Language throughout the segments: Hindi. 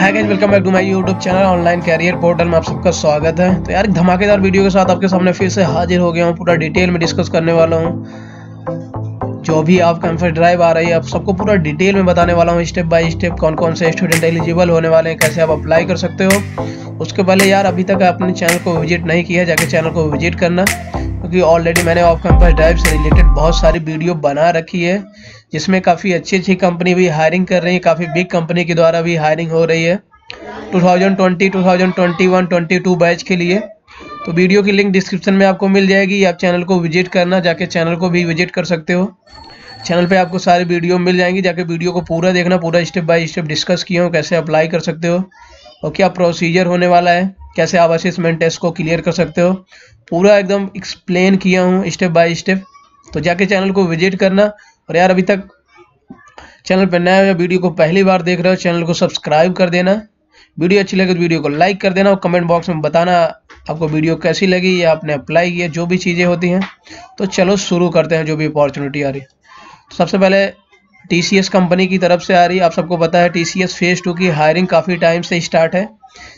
Hi guys, welcome back to my YouTube channel online career portal में आप सबका स्वागत है। तो यार एक धमाकेदार वीडियो के साथ आपके सामने फिर से हाजिर हो गया हूँ। पूरा डिटेल में डिस्कस करने वाला हूँ। जो भी आप कैंपस ड्राइव आ रही है आप सबको पूरा डिटेल में बताने वाला हूँ, स्टेप बाय स्टेप कौन कौन से स्टूडेंट एलिजिबल होने वाले हैं, कैसे आप अप्लाई कर सकते हो। उसके पहले यार अभी तक आपने चैनल को विजिट नहीं किया है, जाके चैनल को विजिट करना, क्योंकि ऑलरेडी मैंने ऑफ कैंपस ड्राइव से रिलेटेड बहुत सारी वीडियो बना रखी है, जिसमें काफ़ी अच्छी कंपनी भी हायरिंग कर रही है, काफ़ी बिग कंपनी के द्वारा भी हायरिंग हो रही है 2020, 2021, 22 बैच के लिए। तो वीडियो की लिंक डिस्क्रिप्शन में आपको मिल जाएगी, आप चैनल को विजिट करना, जाके चैनल को भी विजिट कर सकते हो। चैनल पे आपको सारी वीडियो मिल जाएंगी, जाके वीडियो को पूरा देखना, पूरा स्टेप बाय स्टेप डिस्कस किया हूँ कैसे अप्लाई कर सकते हो और क्या प्रोसीजर होने वाला है, कैसे आप असेसमेंट टेस्ट को क्लियर कर सकते हो, पूरा एकदम एक्सप्लेन किया हूँ स्टेप बाय स्टेप। तो जाके चैनल को विजिट करना। और यार अभी तक चैनल पर नया वीडियो को पहली बार देख रहे हो, चैनल को सब्सक्राइब कर देना। वीडियो अच्छी लगे तो वीडियो को लाइक कर देना और कमेंट बॉक्स में बताना आपको वीडियो कैसी लगी या आपने अप्लाई किया, जो भी चीज़ें होती हैं। तो चलो शुरू करते हैं, जो भी अपॉर्चुनिटी आ रही है। तो सबसे पहले TCS कंपनी की तरफ से आ रही है। आप सबको पता है TCS फेज़ 2 की हायरिंग काफ़ी टाइम से स्टार्ट है,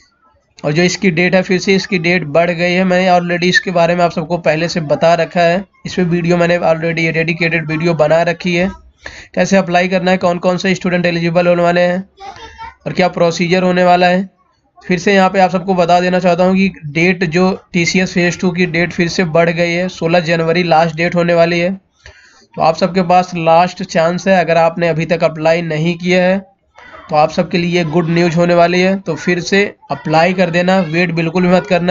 और जो इसकी डेट है फिर से इसकी डेट बढ़ गई है। मैंने ऑलरेडी इसके बारे में आप सबको पहले से बता रखा है, इस पर वीडियो मैंने ऑलरेडी डेडिकेटेड वीडियो बना रखी है, कैसे अप्लाई करना है, कौन कौन से स्टूडेंट एलिजिबल होने वाले हैं और क्या प्रोसीजर होने वाला है। फिर से यहाँ पे आप सबको बता देना चाहता हूँ कि डेट जो TCS फेज़ 2 की डेट फिर से बढ़ गई है, 16 जनवरी लास्ट डेट होने वाली है। तो आप सबके पास लास्ट चांस है, अगर आपने अभी तक अप्लाई नहीं किया है तो आप सबके लिए गुड न्यूज़ होने वाली है। तो फिर से अप्लाई कर देना, वेट बिल्कुल भी मत करना।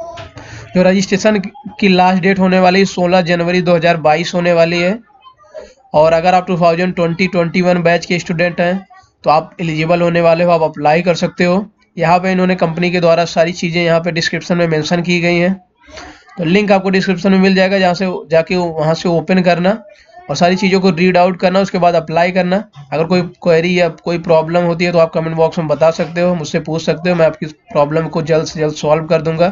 जो रजिस्ट्रेशन की लास्ट डेट होने वाली है 16 जनवरी 2022 होने वाली है। और अगर आप 2020-21 बैच के स्टूडेंट हैं तो आप एलिजिबल होने वाले हो, आप अप्लाई कर सकते हो। यहाँ पे इन्होंने कंपनी के द्वारा सारी चीज़ें यहाँ पे डिस्क्रिप्शन में मेंशन की गई हैं, तो लिंक आपको डिस्क्रिप्शन में मिल जाएगा, जहाँ से जाके वहाँ से ओपन करना और सारी चीज़ों को रीड आउट करना, उसके बाद अप्लाई करना। अगर कोई क्वेरी या कोई प्रॉब्लम होती है तो आप कमेंट बॉक्स में बता सकते हो, मुझसे पूछ सकते हो, मैं आपकी प्रॉब्लम को जल्द से जल्द सॉल्व कर दूँगा।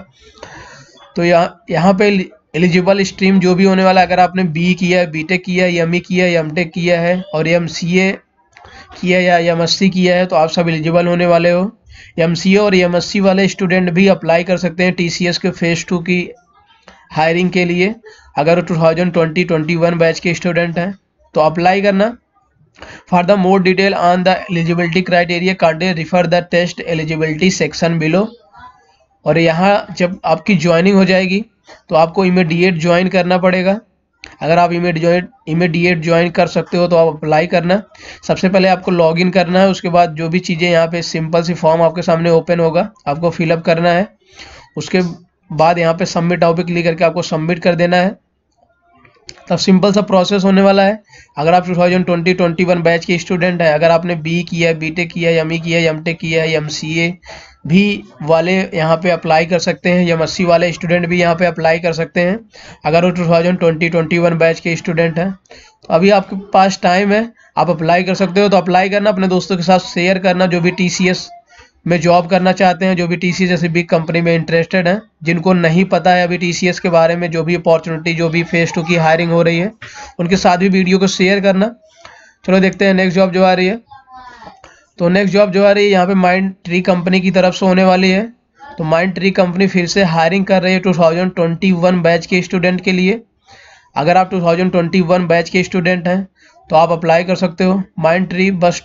तो यहाँ पे एलिजिबल स्ट्रीम जो भी होने वाला है, अगर आपने BE किया है, BTech किया है, ME किया है, MTech किया है और MCA किया या MSc किया है, तो आप सब एलिजिबल होने वाले हो। MCA और MSc वाले स्टूडेंट भी अप्लाई कर सकते हैं TCS के फेज़ 2 की हायरिंग के लिए। अगर 2020-21 बैच के स्टूडेंट हैं तो अप्लाई करना। For the more detail on the eligibility criteria kindly refer the test eligibility section below. और यहाँ जब आपकी ज्वाइनिंग हो जाएगी तो आपको इमीडिएट ज्वाइन करना पड़ेगा। अगर आप इमीडिएट ज्वाइन कर सकते हो तो आप अप्लाई करना। सबसे पहले आपको लॉगिन करना है, उसके बाद जो भी चीज़ें यहाँ पे सिंपल सी फॉर्म आपके सामने ओपन होगा, आपको फिलअप करना है। उसके बाद यहाँ पे सबमिट नाउ पे क्लिक करके आपको सबमिट कर देना है। तब सिंपल सा प्रोसेस होने वाला है। अगर आप 2020-21 बैच के स्टूडेंट हैं, अगर आपने BE किया है, BTech किया है, ME किया है, MTech किया है, MCA भी वाले यहाँ पे अप्लाई कर सकते हैं, MSc वाले स्टूडेंट भी यहाँ पे अप्लाई कर सकते हैं। अगर वो 2020-21 बैच के स्टूडेंट हैं तो अभी आपके पास टाइम है, आप अप्लाई कर सकते हो। तो अप्लाई करना, अपने दोस्तों के साथ शेयर करना, जो भी TCS में जॉब करना चाहते हैं, जो भी TCS जैसी बिग कंपनी में इंटरेस्टेड हैं, जिनको नहीं पता है अभी TCS के बारे में, जो भी अपॉर्चुनिटी, जो भी फेज़ 2 की हायरिंग हो रही है, उनके साथ भी वीडियो को शेयर करना। चलो देखते हैं नेक्स्ट जॉब जो आ रही है। तो नेक्स्ट जॉब जो आ रही है यहाँ पे माइंडट्री कंपनी की तरफ से होने वाली है। तो माइंडट्री कंपनी फिर से हायरिंग कर रही है 2021 बैच के स्टूडेंट के लिए। अगर आप 2021 बैच के स्टूडेंट हैं तो आप अप्लाई कर सकते हो। माइंडट्री बस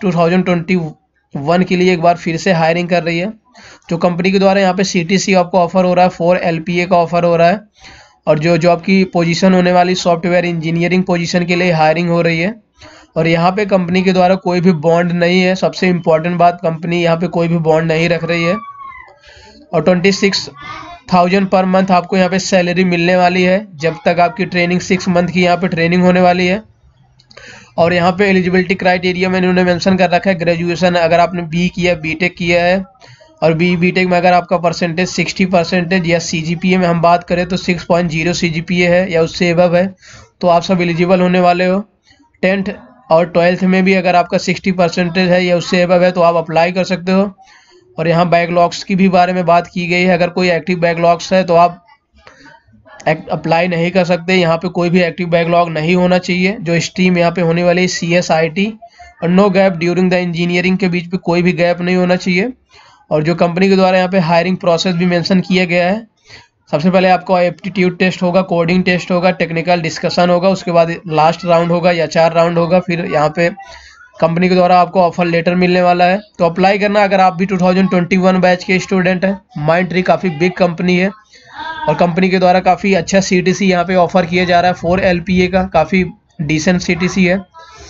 2021 के लिए एक बार फिर से हायरिंग कर रही है। जो कंपनी के द्वारा यहाँ पे CTC आपको ऑफर हो रहा है, 4 LPA का ऑफर हो रहा है, और जो जॉब की पोजीशन होने वाली सॉफ्टवेयर इंजीनियरिंग पोजीशन के लिए हायरिंग हो रही है। और यहाँ पे कंपनी के द्वारा कोई भी बॉन्ड नहीं है, सबसे इम्पोर्टेंट बात, कंपनी यहाँ पे कोई भी बॉन्ड नहीं रख रही है। और 26,000 पर मंथ आपको यहाँ पे सैलरी मिलने वाली है, जब तक आपकी ट्रेनिंग 6 मंथ की यहाँ पे ट्रेनिंग होने वाली है। और यहाँ पे एलिजिबिलिटी क्राइटेरिया में इन्होंने मेंशन कर रखा है ग्रेजुएशन, अगर आपने BE किया, BTech किया है और BTech में अगर आपका परसेंटेज 60% या CGPA में हम बात करें तो 6.0 CGPA है या उससे एबव है, तो आप सब एलिजिबल होने वाले हो। 10th और 12th में भी अगर आपका 60% है या उससे एबव है तो आप अप्लाई कर सकते हो। और यहाँ बैकलॉग्स की भी बारे में बात की गई है, अगर कोई एक्टिव बैकलॉग्स है तो आप अप्लाई नहीं कर सकते। यहाँ पे कोई भी एक्टिव बैकलॉग नहीं होना चाहिए। जो स्ट्रीम यहाँ पे होने वाली है CSIT और no gap during the engineering, के बीच में कोई भी गैप नहीं होना चाहिए। और जो कंपनी के द्वारा यहाँ पे हायरिंग प्रोसेस भी मेंशन किया गया है, सबसे पहले आपको एप्टीट्यूड टेस्ट होगा, कोडिंग टेस्ट होगा, टेक्निकल डिस्कशन होगा, उसके बाद लास्ट राउंड होगा या 4 राउंड होगा, फिर यहाँ पे कंपनी के द्वारा आपको ऑफर लेटर मिलने वाला है। तो अप्लाई करना अगर आप भी 2021 बैच के स्टूडेंट हैं। माइंडट्री काफ़ी बिग कंपनी है और कंपनी के द्वारा काफ़ी अच्छा CTC यहाँ पे ऑफर किया जा रहा है 4 LPA का, काफ़ी डिसेंट CTC है।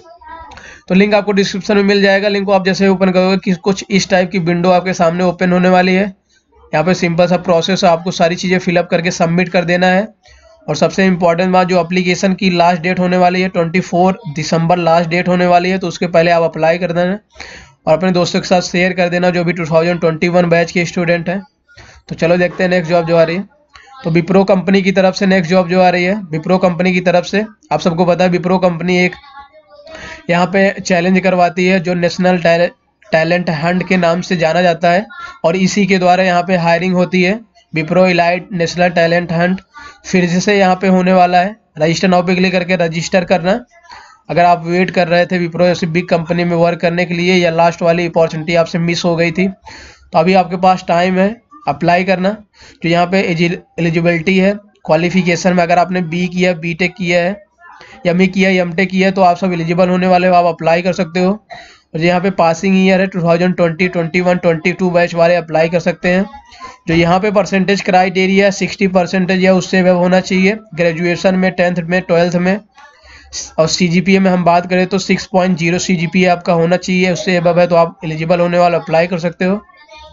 तो लिंक आपको डिस्क्रिप्शन में मिल जाएगा। लिंक को आप जैसे ओपन करोगे कि कुछ इस टाइप की विंडो आपके सामने ओपन होने वाली है। यहाँ पे सिंपल सा प्रोसेस है, आपको सारी चीज़ें फिलअप करके सबमिट कर देना है। और सबसे इम्पॉर्टेंट बात, जो एप्लीकेशन की लास्ट डेट होने वाली है 24 दिसंबर लास्ट डेट होने वाली है, तो उसके पहले आप अप्लाई कर देना और अपने दोस्तों के साथ शेयर कर देना जो भी 2021 बैच के स्टूडेंट हैं। तो चलो देखते हैं नेक्स्ट जॉब जो आ रही है। तो विप्रो कंपनी की तरफ से नेक्स्ट जॉब जो आ रही है, विप्रो कंपनी की तरफ से आप सबको पता है विप्रो कंपनी एक यहाँ पे चैलेंज करवाती है जो नेशनल टैलेंट हंट के नाम से जाना जाता है और इसी के द्वारा यहाँ पे हायरिंग होती है। Wipro Elite National Talent Hunt फिर से यहाँ पे होने वाला है। रजिस्टर नाउ पे क्लिक करके रजिस्टर करना। अगर आप वेट कर रहे थे विप्रो जैसी बिग कंपनी में वर्क करने के लिए या लास्ट वाली अपॉर्चुनिटी आपसे मिस हो गई थी, तो अभी आपके पास टाइम है अप्लाई करना। जो यहाँ पे एलिजिबिलिटी है क्वालिफिकेशन में, अगर आपने बी किया, बीटेक किया है, एमए किया, एमटेक किया है, तो आप सब एलिजिबल होने वाले हो, आप अप्लाई कर सकते हो। और यहाँ पे पासिंग ईयर है 2020, 21, 22 बैच वाले अप्लाई कर सकते हैं। जो यहाँ पे परसेंटेज क्राइटेरिया 60% या उससे अब होना चाहिए ग्रेजुएशन में, 10th में, 12th में। और CGPA में हम बात करें तो 6.0 CGPA आपका होना चाहिए, उससे अब है तो आप एलिजिबल होने वाले अप्लाई कर सकते हो।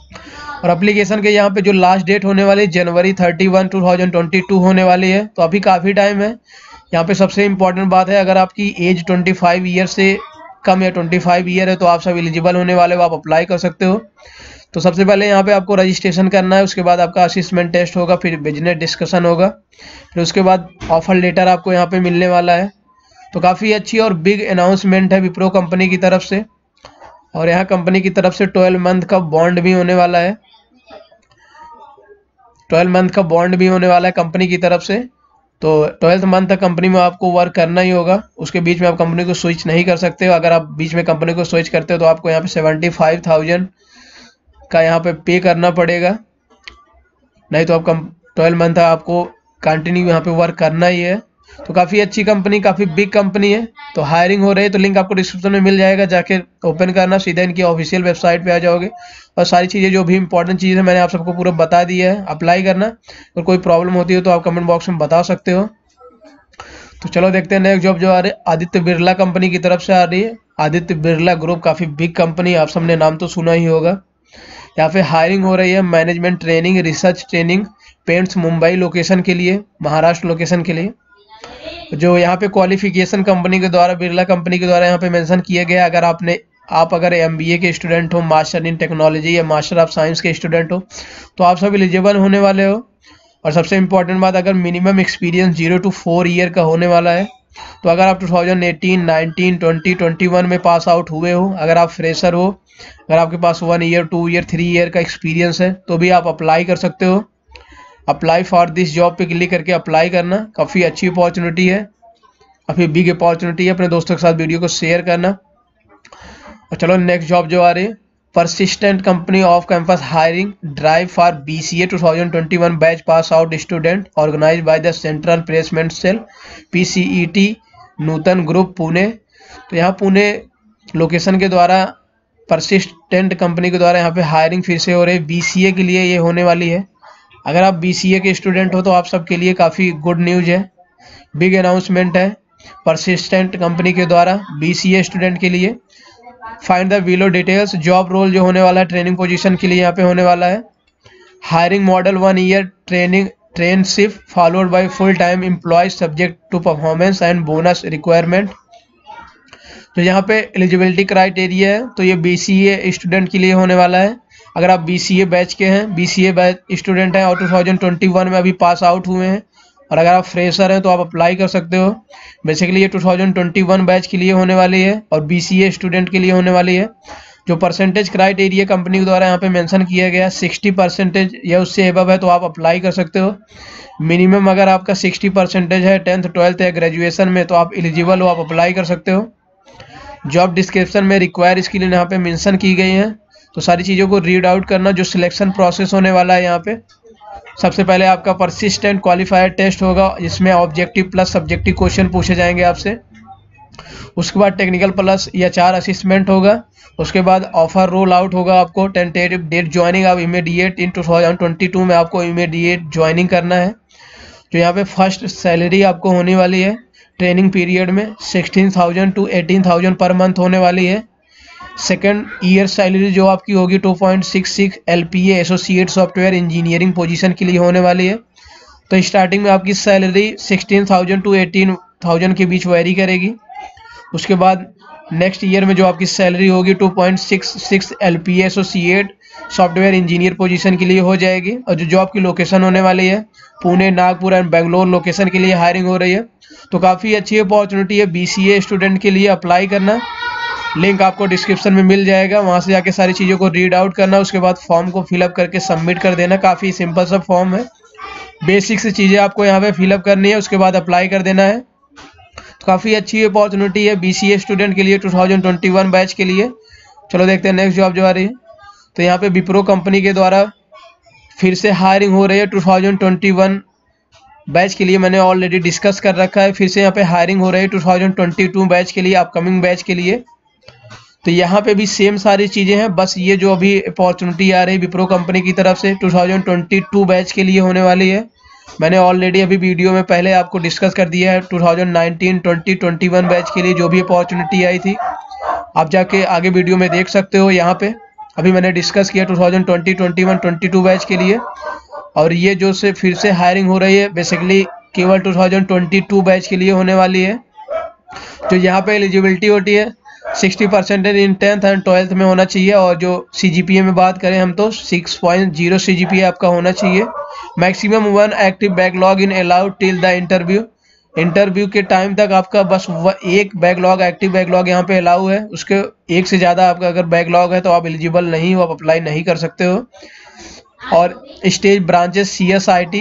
और एप्लीकेशन के यहाँ पे जो लास्ट डेट होने वाली जनवरी 31, 2022 होने वाली है, तो अभी काफ़ी टाइम है। यहाँ पे सबसे इम्पोर्टेंट बात है, अगर आपकी एज 25 ईयर से कम या 25 ईयर है तो आप सब एलिजिबल होने वाले हो, आप अप्लाई कर सकते हो। तो सबसे पहले यहाँ पे आपको रजिस्ट्रेशन करना है, उसके बाद आपका असेसमेंट टेस्ट होगा, फिर बिजनेस डिस्कशन होगा, फिर उसके बाद ऑफर लेटर आपको यहाँ पे मिलने वाला है। तो काफ़ी अच्छी और बिग अनाउंसमेंट है विप्रो कंपनी की तरफ से। और यहाँ कंपनी की तरफ से 12 मंथ का बॉन्ड भी होने वाला है, 12 मंथ का बॉन्ड भी होने वाला है कंपनी की तरफ से। तो 12th मंथ तक कंपनी में आपको वर्क करना ही होगा, उसके बीच में आप कंपनी को स्विच नहीं कर सकते हो। अगर आप बीच में कंपनी को स्विच करते हो तो आपको यहाँ पे 75,000 का यहाँ पे पे करना पड़ेगा, नहीं तो आप 12 मंथ आपको कंटिन्यू यहाँ पे वर्क करना ही है। तो काफ़ी अच्छी कंपनी, काफ़ी बिग कंपनी है। तो हायरिंग हो रही है, तो लिंक आपको डिस्क्रिप्शन में मिल जाएगा, जाके ओपन करना, सीधा इनकी ऑफिशियल वेबसाइट पे आ जाओगे और सारी चीज़ें जो भी इंपॉर्टेंट चीज़ें मैंने आप सबको पूरा बता दिया है। अप्लाई करना, अगर कोई प्रॉब्लम होती है तो आप कमेंट बॉक्स में बता सकते हो। तो चलो देखते हैं नेक्स्ट जॉब जो आ रही है, आदित्य बिरला कंपनी की तरफ से आ रही है। आदित्य बिरला ग्रुप काफ़ी बिग कंपनी, आप सबने नाम तो सुना ही होगा। यहाँ पे हायरिंग हो रही है management training, research training, paints Mumbai location के लिए, महाराष्ट्र लोकेशन के लिए। जो यहाँ पे क्वालिफिकेशन कंपनी के द्वारा, बिरला कंपनी के द्वारा यहाँ पे मेंशन किया गया, अगर आप अगर MBA के स्टूडेंट हो, मास्टर इन टेक्नोलॉजी या मास्टर ऑफ साइंस के स्टूडेंट हो, तो आप सब एलिजिबल होने वाले हो। और सबसे इम्पोर्टेंट बात, अगर मिनिमम एक्सपीरियंस 0 to 4 ईयर का होने वाला है, तो अगर आप 2018, 19, 20, 21 में पास आउट हुए हो, अगर आप फ्रेशर हो, अगर आपके पास 1 ईयर, 2 ईयर, 3 ईयर का एक्सपीरियंस है, तो भी आप अप्लाई कर सकते हो। अप्लाई फॉर दिस जॉब पे क्लिक करके अप्लाई करना। काफ़ी अच्छी अपॉर्चुनिटी है, काफ़ी बिग अपॉर्चुनिटी है। अपने दोस्तों के साथ वीडियो को शेयर करना। और चलो नेक्स्ट जॉब जो आ रही है, Persistent company off campus hiring drive for BCA 2021 batch pass out student organise by the central placement cell PCET Nutan group Pune. तो यहाँ पुणे लोकेशन के द्वारा परसिस्टेंट कंपनी के द्वारा यहाँ पे हायरिंग फिर से हो रही है, BCA के लिए ये होने वाली है। अगर आप BCA के स्टूडेंट हो तो आप सबके लिए काफ़ी गुड न्यूज़ है, बिग अनाउंसमेंट है परसिस्टेंट कंपनी के द्वारा BCA स्टूडेंट के लिए। Find the below details. Job role जो होने वाला है ट्रेनिंग पोजीशन के लिए यहाँ पे होने वाला है। Hiring model 1 year traineeship followed by full time employ subject to performance and bonus requirement. तो यहाँ पे एलिजिबिलिटी क्राइटेरिया है, तो ये BCA स्टूडेंट के लिए होने वाला है। अगर आप BCA बैच के हैं, BCA बैच स्टूडेंट हैं और 2021 में अभी पास आउट हुए हैं, और अगर आप फ्रेशर हैं तो आप अप्लाई कर सकते हो। बेसिकली ये 2021 बैच के लिए होने वाली है और BCA स्टूडेंट के लिए होने वाली है। जो परसेंटेज क्राइटेरिया कंपनी के द्वारा यहाँ पे मेंशन किया गया 60% या उससे एबव है तो आप अप्लाई कर सकते हो। मिनिमम अगर आपका 60% है 10th 12th या ग्रेजुएशन में, तो आप एलिजिबल हो, आप अप्लाई कर सकते हो। जॉब डिस्क्रिप्शन में रिक्वायर स्किल यहाँ पे मेंशन की गई हैं, तो सारी चीज़ों को रीड आउट करना। जो सिलेक्शन प्रोसेस होने वाला है यहाँ पे, सबसे पहले आपका परसिस्टेंट क्वालिफायर टेस्ट होगा, जिसमें ऑब्जेक्टिव प्लस सब्जेक्टिव क्वेश्चन पूछे जाएंगे आपसे। उसके बाद टेक्निकल प्लस या 4 असिस्मेंट होगा। उसके बाद ऑफर रोल आउट होगा आपको। टेंटेटिव डेट ज्वाइनिंग आप इमीडिएट इन 2022 में आपको इमीडिएट ज्वाइनिंग करना है। तो यहाँ पे फर्स्ट सैलरी आपको होने वाली है ट्रेनिंग पीरियड में 16,000 to 18,000 पर मंथ होने वाली है। सेकेंड ईयर सैलरी जो आपकी होगी 2.66 LPA associate software engineering position के लिए होने वाली है। तो स्टार्टिंग में आपकी सैलरी 16,000 to 18,000 के बीच वेरी करेगी। उसके बाद नेक्स्ट ईयर में जो आपकी सैलरी होगी 2.66 LPA associate software engineer position के लिए हो जाएगी। और जो जॉब की लोकेशन होने वाली है पुणे, नागपुर एंड बेंगलोर लोकेशन के लिए हायरिंग हो रही है। तो काफ़ी अच्छी अपॉर्चुनिटी है BCA स्टूडेंट के लिए अप्लाई करना। लिंक आपको डिस्क्रिप्शन में मिल जाएगा, वहाँ से जाके सारी चीज़ों को रीड आउट करना। उसके बाद फॉर्म को फिलअप करके सबमिट कर देना। काफ़ी सिंपल सा फॉर्म है, बेसिक सी चीज़ें आपको यहाँ पे फिलअप करनी है, उसके बाद अप्लाई कर देना है। तो काफ़ी अच्छी अपॉर्चुनिटी है BCA स्टूडेंट के लिए 2021 बैच के लिए। चलो देखते हैं नेक्स्ट जॉब जो आ रही है। तो यहाँ पे विप्रो कंपनी के द्वारा फिर से हायरिंग हो रही है 2021 बैच के लिए। मैंने ऑलरेडी डिस्कस कर रखा है, फिर से यहाँ पे हायरिंग हो रही है 2022 बैच के लिए, अपकमिंग बैच के लिए। तो यहाँ पे भी सेम सारी चीज़ें हैं, बस ये जो अभी अपॉर्चुनिटी आ रही है विप्रो कंपनी की तरफ से 2022 बैच के लिए होने वाली है। मैंने ऑलरेडी अभी वीडियो में पहले आपको डिस्कस कर दिया है 2019, 20, 21 बैच के लिए जो भी अपॉर्चुनिटी आई थी, आप जाके आगे वीडियो में देख सकते हो। यहाँ पे अभी मैंने डिस्कस किया 2020, 21, 22 बैच के लिए। और ये जो से फिर से हायरिंग हो रही है बेसिकली केवल 2022 बैच के लिए होने वाली है। तो यहाँ पे एलिजिबिलिटी होती है 60% इन 10th एंड 12th में होना चाहिए। और जो CGPA में बात करें हम तो 6.0 CGPA आपका होना चाहिए। Maximum 1 active backlog in allowed till the interview. Interview के टाइम तक आपका बस एक बैकलॉग, एक्टिव बैकलॉग यहाँ पे अलाउ है। उसके एक से ज़्यादा आपका अगर बैकलॉग है तो आप एलिजिबल नहीं हो, आप अप्लाई नहीं कर सकते हो। और स्टेज ब्रांचेस CSIT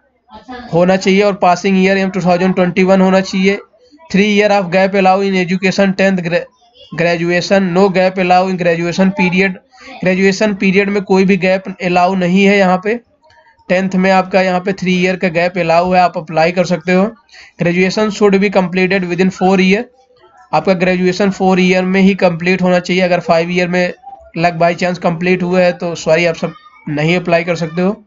होना चाहिए और पासिंग ईयर 2021 होना चाहिए। 3 year of gap allow in education 10th graduation, no gap allow in graduation period. Graduation period में कोई भी गैप अलाउ नहीं है यहाँ पे। 10th में आपका यहाँ पे 3 ईयर का गैप अलाउ है, आप अप्लाई कर सकते हो। Graduation should be completed within 4 year. आपका ग्रेजुएशन 4 ईयर में ही कंप्लीट होना चाहिए। अगर 5 ईयर में लग बाई चांस कंप्लीट हुआ है तो सॉरी, आप सब नहीं अप्लाई कर सकते हो।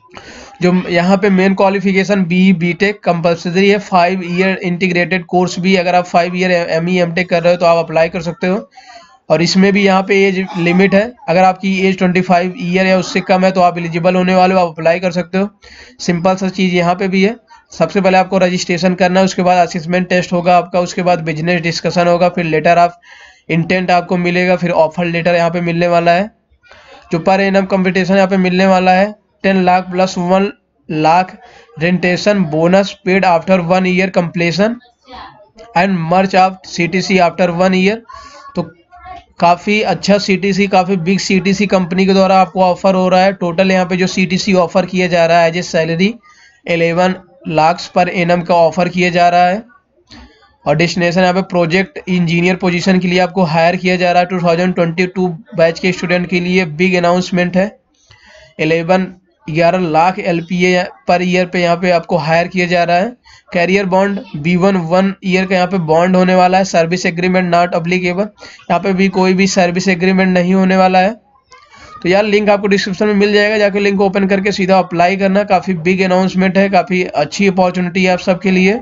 जो यहाँ पे मेन क्वालिफिकेशन BTech कंपल्सरी है। 5 ईयर इंटीग्रेटेड कोर्स भी, अगर आप 5 ईयर ME MTech कर रहे हो तो आप अप्लाई कर सकते हो। और इसमें भी यहाँ पे एज लिमिट है, अगर आपकी एज 25 ईयर या उससे कम है तो आप एलिजिबल होने वाले हो, आप अप्लाई कर सकते हो। सिंपल सा चीज़ यहाँ पे भी है। सबसे पहले आपको रजिस्ट्रेशन करना है, उसके बाद असेसमेंट टेस्ट होगा आपका, उसके बाद बिजनेस डिस्कशन होगा, फिर लेटर ऑफ इंटेंट आपको मिलेगा, फिर ऑफर लेटर यहाँ पे मिलने वाला है। जो पर एनम कंपटीशन यहाँ पे मिलने वाला है 10 lakh plus 1 lakh retention bonus paid after 1 year completion and merge of CTC after 1 year. तो काफ़ी अच्छा CTC, काफ़ी बिग CTC कंपनी के द्वारा आपको ऑफर हो रहा है। टोटल यहाँ पे जो CTC ऑफर किया जा रहा है as a salary 11 lakh per annum का ऑफर किया जा रहा है। और डेस्टिनेशन यहाँ पे प्रोजेक्ट इंजीनियर पोजीशन के लिए आपको हायर किया जा रहा है 2022 बैच के स्टूडेंट के लिए। बिग अनाउंसमेंट है। 11 लाख LPA पर ईयर पे यहाँ पे आपको हायर किया जा रहा है। कैरियर बॉन्ड B1 1 ईयर का यहाँ पे बॉन्ड होने वाला है। सर्विस एग्रीमेंट नॉट अप्लीकेबल, यहाँ पे भी कोई भी सर्विस एग्रीमेंट नहीं होने वाला है। तो यार लिंक आपको डिस्क्रिप्शन में मिल जाएगा, जाके लिंक ओपन करके सीधा अप्लाई करना। काफ़ी बिग अनाउंसमेंट है, काफ़ी अच्छी अपॉर्चुनिटी है आप सबके लिए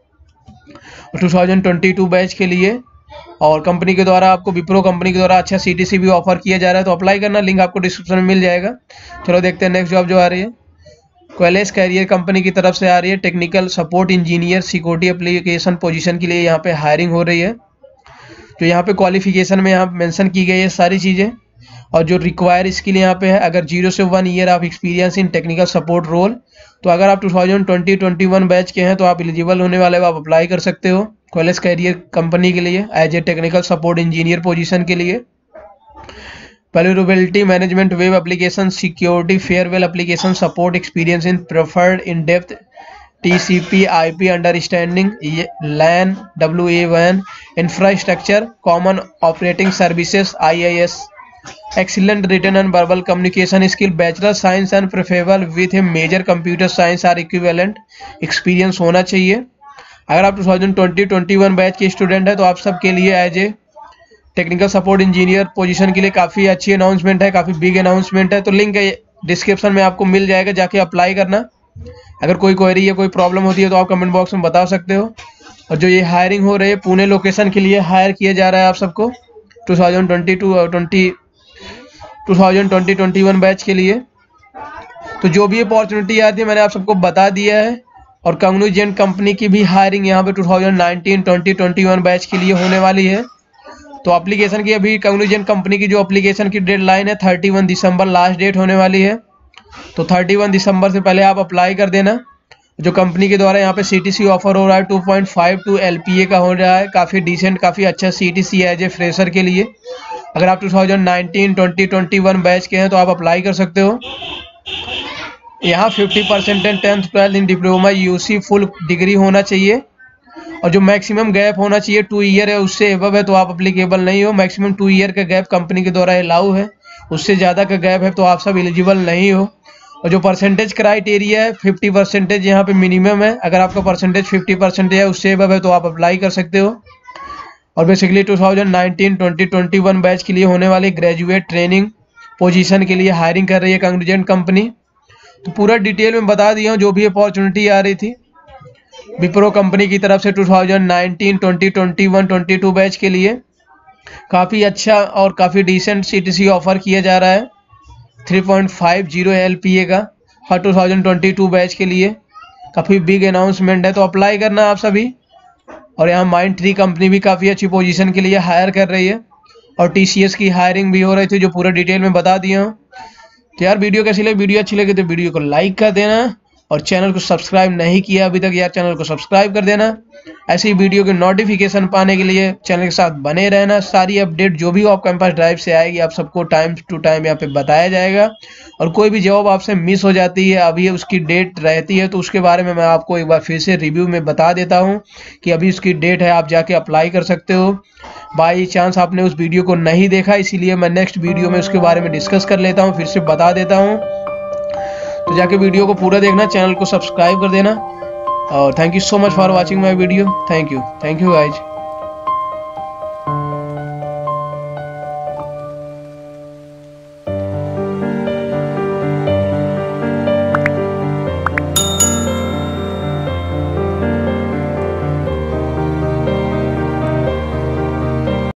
2022 बैच के लिए। और कंपनी के द्वारा आपको विप्रो कंपनी के द्वारा अच्छा CTC भी ऑफर किया जा रहा है, तो अप्लाई करना। लिंक आपको डिस्क्रिप्शन में मिल जाएगा। चलो देखते हैं नेक्स्ट जॉब जो आ रही है। क्वेलेस कैरियर कंपनी की तरफ से आ रही है technical support engineer security application position के लिए यहाँ पे हायरिंग हो रही है। जो यहाँ पे क्वालिफिकेशन में यहाँ मेंशन की गई है सारी चीज़ें। और जो रिक्वायर स्किल यहाँ पे है, अगर 0 से 1 year of experience in technical support role. तो अगर आप 2020-21 बैच के हैं तो आप एलिजिबल होने वाले हो, आप अप्लाई कर सकते हो क्वेलेस कैरियर कंपनी के लिए as a technical support engineer position के लिए। Vulnerability management web application security firewall application support experience in preferred in depth TCP IP understanding, LAN WAN, infrastructure common operating services IIS, excellent written and verbal communication skill, bachelor science and preferable with a major computer science or equivalent experience होना चाहिए। अगर आप 2020-21 बैच के स्टूडेंट है तो आप सबके लिए as a technical support engineer position के लिए काफ़ी अच्छी अनाउंसमेंट है, काफ़ी बिग अनाउंसमेंट है। तो लिंक डिस्क्रिप्शन में आपको मिल जाएगा, जाके अप्लाई करना। अगर कोई क्वेरी या कोई प्रॉब्लम होती है तो आप कमेंट बॉक्स में बता सकते हो। और जो ये हायरिंग हो रही है पुणे लोकेशन के लिए हायर किया जा रहा है आप सबको 2020-21 बैच के लिए। तो जो भी अपॉर्चुनिटी आती है मैंने आप सबको बता दिया है। और कॉग्निजेंट कंपनी की भी हायरिंग यहाँ पे 2019-2021 बैच के लिए होने वाली है। तो एप्लीकेशन की अभी कॉग्निजेंट कंपनी की जो एप्लीकेशन की डेडलाइन है 31 दिसंबर लास्ट डेट होने वाली है। तो 31 दिसंबर से पहले आप अप्लाई कर देना। जो कंपनी के द्वारा यहाँ पे CTC ऑफर हो रहा है 2.52 LPA का हो रहा है, काफ़ी डिसेंट, काफ़ी अच्छा CTC एज ए फ्रेशर के लिए। अगर आप 2019-2021 बैच के हैं तो आप अप्लाई कर सकते हो। यहाँ 50% 10th 12th in diploma UC full degree होना चाहिए। और जो मैक्सिमम गैप होना चाहिए 2 ईयर है, उससे एबव है तो आप अप्लीकेबल नहीं हो। मैक्सिमम 2 ईयर का गैप कंपनी के द्वारा अलाउ है, उससे ज़्यादा का गैप है तो आप सब एलिजिबल नहीं हो। और जो परसेंटेज क्राइटेरिया है 50% यहाँ पे मिनिमम है। अगर आपका परसेंटेज 50% है, उससे एबव है तो आप अप्लाई कर सकते हो। और बेसिकली 2019-2021 बैच के लिए होने वाली ग्रेजुएट ट्रेनिंग पोजीशन के लिए हायरिंग कर रही है कॉग्निजेंट कंपनी। तो पूरा डिटेल में बता दिया हूँ जो भी अपॉर्चुनिटी आ रही थी विप्रो कंपनी की तरफ से 2019-2021-22 बैच के लिए। काफ़ी अच्छा और काफ़ी डिसेंट CTC ऑफर किया जा रहा है 3.50 LPA का हर 2022 बैच के लिए। काफ़ी बिग अनाउंसमेंट है, तो अप्लाई करना आप सभी। और यहाँ Mindtree कंपनी भी काफ़ी अच्छी पोजीशन के लिए हायर कर रही है। और TCS की हायरिंग भी हो रही थी, जो पूरा डिटेल में बता दिया हूँ। तो यार वीडियो कैसी लगी? वीडियो अच्छी लगी तो वीडियो को लाइक कर देना। और चैनल को सब्सक्राइब नहीं किया अभी तक यार, चैनल को सब्सक्राइब कर देना। ऐसी वीडियो के नोटिफिकेशन पाने के लिए चैनल के साथ बने रहना। सारी अपडेट जो भी आपके पास ड्राइव से आएगी आप सबको टाइम टू टाइम यहाँ पे बताया जाएगा। और कोई भी जॉब आपसे मिस हो जाती है, अभी उसकी डेट रहती है, तो उसके बारे में मैं आपको एक बार फिर से रिव्यू में बता देता हूँ कि अभी उसकी डेट है, आप जाके अप्लाई कर सकते हो। बाई चांस आपने उस वीडियो को नहीं देखा, इसीलिए मैं नेक्स्ट वीडियो में उसके बारे में डिस्कस कर लेता हूँ, फिर से बता देता हूँ। तो जाके वीडियो को पूरा देखना, चैनल को सब्सक्राइब कर देना। और thank you so much for watching my video. Thank you guys.